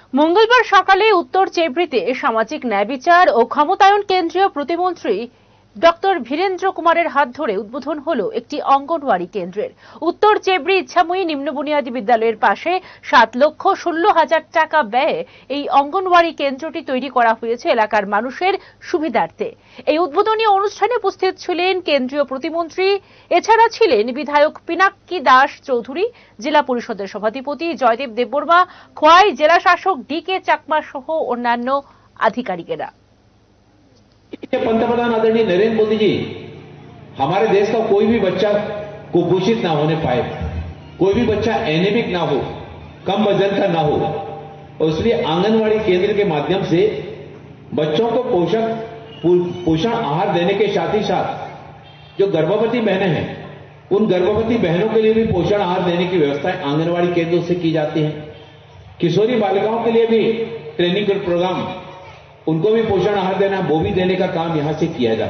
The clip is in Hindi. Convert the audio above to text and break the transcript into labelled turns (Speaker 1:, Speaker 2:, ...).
Speaker 1: মঙ্গলবার সকালে উত্তর চেবড়িতে সামাজিক ন্যায় বিচার ও ক্ষমতায়ন কেন্দ্রীয় প্রতিমন্ত্রী ডক্টর বীরেন্দ্র কুমারের হাত ধরে উদ্বোধন হলো একটি অঙ্গনওয়াড়ি কেন্দ্রের। উত্তর চেবড়ি ইচ্ছাময়ী নিম্ন বুনিয়াদী বিদ্যালয়ের পাশে 7,16,000 টাকা ব্যয়ে এই অঙ্গনওয়াড়ি কেন্দ্রটি তৈরি করা হয়েছে এলাকার মানুষের সুবিধার্থে। এই উদ্বোধনী অনুষ্ঠানে উপস্থিত ছিলেন কেন্দ্রীয় প্রতিমন্ত্রী, এছাড়া ছিলেন বিধায়ক পিনাক্কি দাস চৌধুরী, জেলা পরিষদের সভাধিপতি জয়দেব দেববর্মা, খোয়াই জেলা শাসক DK চাকমা সহ অন্যান্য আধিকারিকেরা।
Speaker 2: पंतप्रधान आदरणीय नरेंद्र मोदी जी हमारे देश का कोई भी बच्चा कुपोषित ना होने पाए, कोई भी बच्चा एनीमिक ना हो, कम वजन का ना हो, और इसलिए आंगनवाड़ी केंद्र के माध्यम से बच्चों को पोषण आहार देने के साथ ही साथ जो गर्भवती बहनें हैं उन गर्भवती बहनों के लिए भी पोषण आहार देने की व्यवस्था आंगनवाड़ी केंद्रों से की जाती है। किशोरी बालिकाओं के लिए भी ट्रेनिंग प्रोग्राम, उनको भी पोषण आहार देना, वो भी देने का काम यहां से किया जाता है।